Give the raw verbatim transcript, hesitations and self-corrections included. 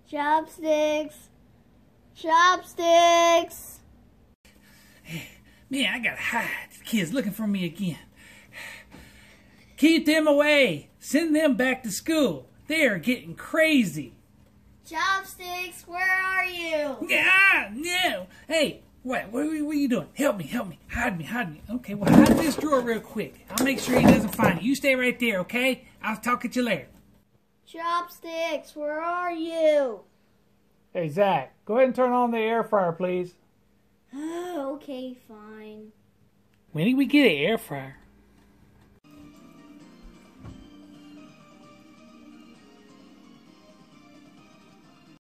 Chopsticks! Chopsticks! Man, I gotta hide. The kid's looking for me again. Keep them away. Send them back to school. They are getting crazy. Chopsticks, where are you? Ah, no. Hey, what, what, are- what are you doing? Help me, help me. Hide me, hide me. Okay, well, hide in this drawer real quick. I'll make sure he doesn't find you. You stay right there, okay? I'll talk at you later. Chopsticks, where are you? Hey, Zach, go ahead and turn on the air fryer, please. Okay, fine. When did we get an air fryer?